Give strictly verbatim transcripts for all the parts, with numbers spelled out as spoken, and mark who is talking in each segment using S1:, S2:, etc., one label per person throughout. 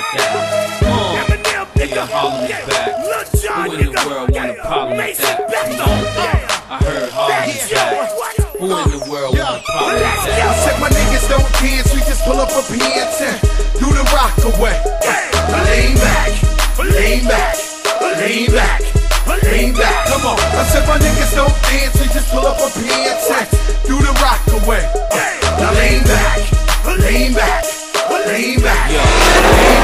S1: with that? Come on, yeah, Harlem is back. Who in the world want a problem with that? No, I heard Harlem is back. Who in the world want a problem with that?
S2: I said my niggas don't dance, we just pull up a pants and do the rock away. Lean back, lean back, lean back, lean back. Come on. I said my niggas don't dance, we just pull up a pants and do the rock away. Now lean back, lean back, lean back,
S1: Yo,
S2: lean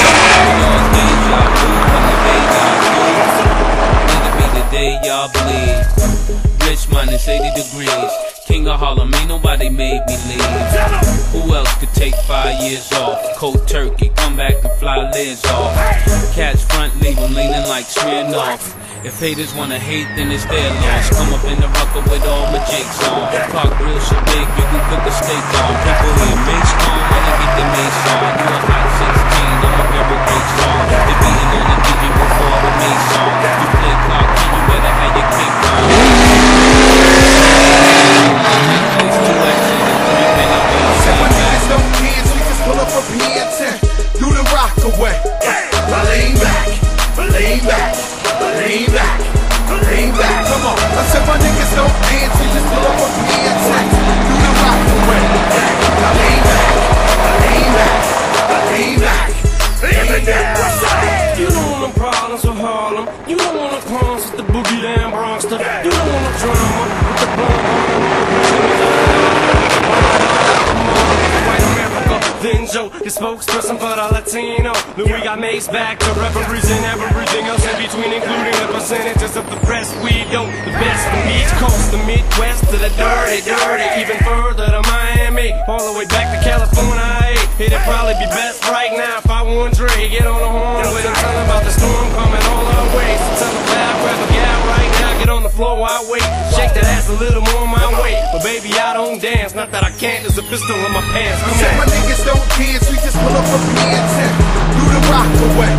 S1: nigga be the day y'all bleed. Rich minus eighty degrees. King of Harlem, ain't nobody made me leave. Who else could take five years off? Cold turkey, come back and fly lids off. Catch front, leave them leaning like Smirnoff. If haters wanna hate, then it's their loss. Come up in the rucker with all my jigs on. Park grill so big, you can cook a steak on. People here make strong, wanna get the mace on. You a hot sixteen, I'm a very great song. They beating on the D J before the mace on. You play clock, you better have your cake on.
S2: pull up a pants and do the rock away. Lean back, lean back, lean back, lean back. Come on. I said my niggas don't dance, we just pull up a pants and do the rock away. Lean back, lean back, lean back, lean back.
S3: You don't want no problems with Harlem. You don't want no problems with the boogie down Bronx stuff. You don't want no drama with the bum Then Joe, the spokesperson for the Latino. Louis got Mace back to represent everything else in between, including the percentages of the press we don't. The best from each coast, the Midwest to the dirty, dirty, even further to Miami, all the way back to California. It'd probably be best right now if I want Dre get on the horn with him, tell him about the storm coming all our way. So tell him bad, grab a gal right now, get on the floor, I wait, shake that ass a little more my way. But baby, I don't dance, not that I can't. There's a pistol in my pants. Come on.
S2: My niggas don't dance, we just pull up a pants and do the rock away.